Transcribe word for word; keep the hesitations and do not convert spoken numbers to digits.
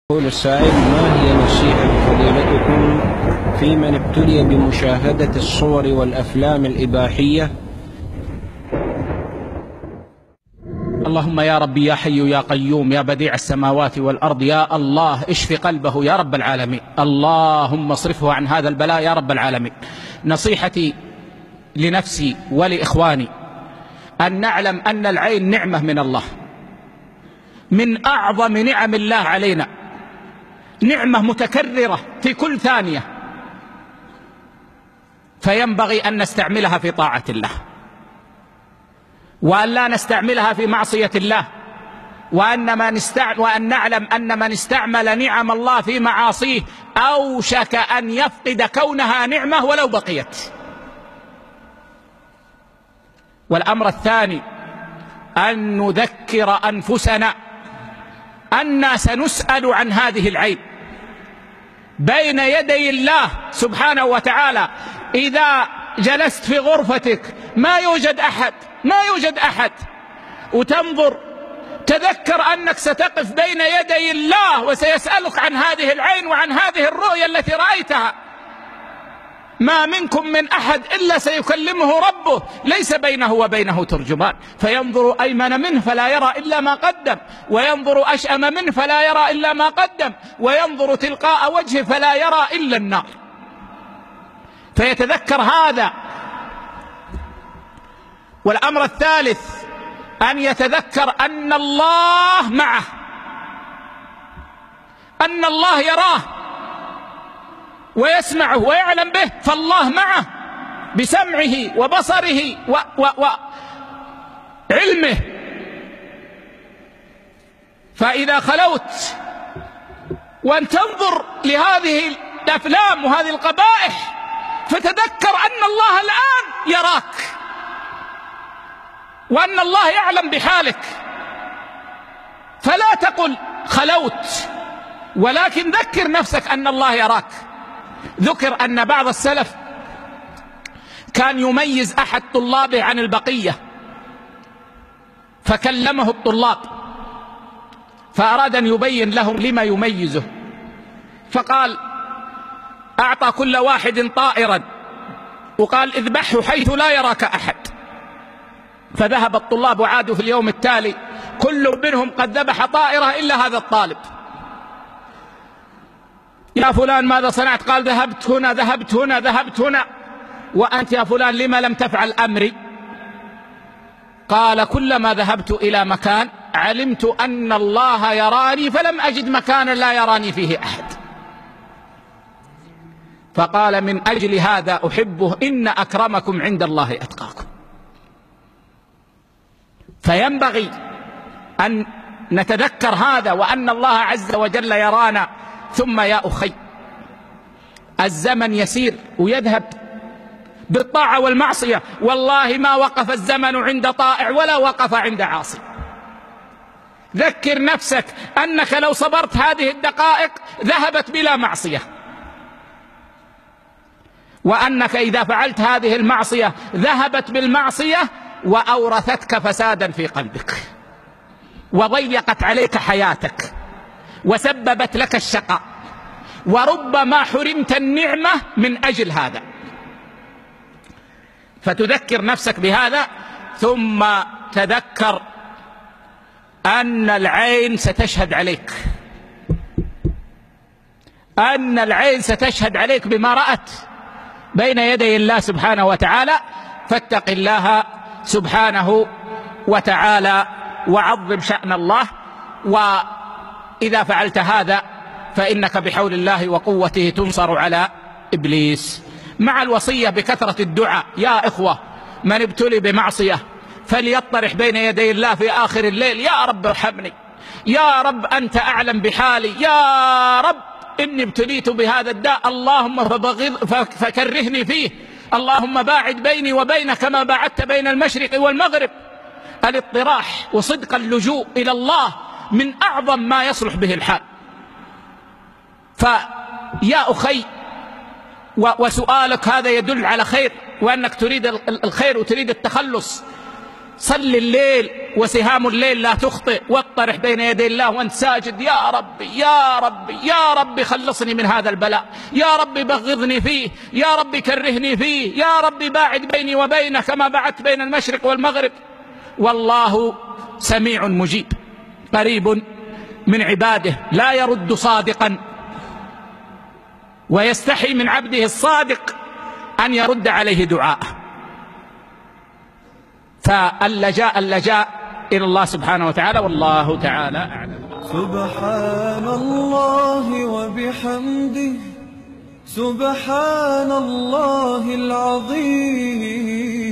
يقول السائل: ما هي نصيحة فضيلتكم في من ابتلي بمشاهدة الصور والأفلام الإباحية؟ اللهم يا ربي يا حي يا قيوم يا بديع السماوات والأرض، يا الله اشف قلبه يا رب العالمين، اللهم اصرفه عن هذا البلاء يا رب العالمين. نصيحتي لنفسي ولإخواني أن نعلم أن العين نعمة من الله، من أعظم نعم الله علينا، نعمة متكررة في كل ثانية، فينبغي أن نستعملها في طاعة الله، وأن لا نستعملها في معصية الله، وأن, ما نستع... وأن نعلم أن من استعمل نعم الله في معاصيه أوشك أن يفقد كونها نعمة ولو بقيت. والأمر الثاني أن نذكر أنفسنا أننا سنسأل عن هذه العين بين يدي الله سبحانه وتعالى. إذا جلست في غرفتك ما يوجد أحد ما يوجد أحد وتنظر، تذكر أنك ستقف بين يدي الله وسيسألك عن هذه العين وعن هذه الرؤيا التي رأيتها. ما منكم من أحد إلا سيكلمه ربه، ليس بينه وبينه ترجمان، فينظر أيمن منه فلا يرى إلا ما قدم، وينظر أشأم منه فلا يرى إلا ما قدم، وينظر تلقاء وجهه فلا يرى إلا النار. فيتذكر هذا. والأمر الثالث أن يتذكر أن الله معه، أن الله يراه ويسمعه ويعلم به، فالله معه بسمعه وبصره وعلمه. فإذا خلوت وأن تنظر لهذه الأفلام وهذه القبائح فتذكر أن الله الآن يراك، وأن الله يعلم بحالك، فلا تقل خلوت، ولكن ذكر نفسك أن الله يراك. ذكر أن بعض السلف كان يميز أحد طلابه عن البقية، فكلمه الطلاب فأراد أن يبين لهم لما يميزه، فقال: أعطى كل واحد طائرا وقال: اذبحه حيث لا يراك أحد. فذهب الطلاب وعادوا في اليوم التالي كل منهم قد ذبح طائرة إلا هذا الطالب. يا فلان ماذا صنعت؟ قال: ذهبت هنا ذهبت هنا ذهبت هنا. وأنت يا فلان لما لم تفعل أمري؟ قال: كلما ذهبت إلى مكان علمت أن الله يراني فلم أجد مكانا لا يراني فيه أحد. فقال: من أجل هذا أحبه، إن أكرمكم عند الله أتقاكم. فينبغي أن نتذكر هذا، وأن الله عز وجل يرانا. ثم يا أخي، الزمن يسير ويذهب بالطاعة والمعصية، والله ما وقف الزمن عند طائع ولا وقف عند عاصي. ذكر نفسك أنك لو صبرت هذه الدقائق ذهبت بلا معصية، وأنك إذا فعلت هذه المعصية ذهبت بالمعصية وأورثتك فسادا في قلبك، وضيقت عليك حياتك، وسببت لك الشقاء، وربما حرمت النعمة من أجل هذا. فتذكر نفسك بهذا، ثم تذكر أن العين ستشهد عليك، أن العين ستشهد عليك بما رأت بين يدي الله سبحانه وتعالى. فاتق الله سبحانه وتعالى وعظم شأن الله. وإذا فعلت هذا فإنك بحول الله وقوته تنصر على إبليس. مع الوصية بكثرة الدعاء. يا إخوة، من ابتلي بمعصية فليطرح بين يدي الله في آخر الليل: يا رب ارحمني، يا رب أنت أعلم بحالي، يا رب إني ابتليت بهذا الداء، اللهم فكرهني فيه، اللهم باعد بيني وبينك كما باعدت بين المشرق والمغرب. الاطراح وصدق اللجوء إلى الله من أعظم ما يصلح به الحال. فيا أخي، وسؤالك هذا يدل على خير، وأنك تريد الخير وتريد التخلص. صل الليل وسهام الليل لا تخطئ، واقترح بين يدي الله وانت ساجد: يا ربي يا ربي يا ربي خلصني من هذا البلاء، يا ربي بغضني فيه، يا ربي كرهني فيه، يا ربي باعد بيني وبينه كما بعدت بين المشرق والمغرب. والله سميع مجيب قريب من عباده، لا يرد صادقا، ويستحي من عبده الصادق أن يرد عليه دعاءه. فاللجاء اللجاء إلى الله سبحانه وتعالى، والله تعالى أعلم. سبحان الله وبحمده، سبحان الله العظيم.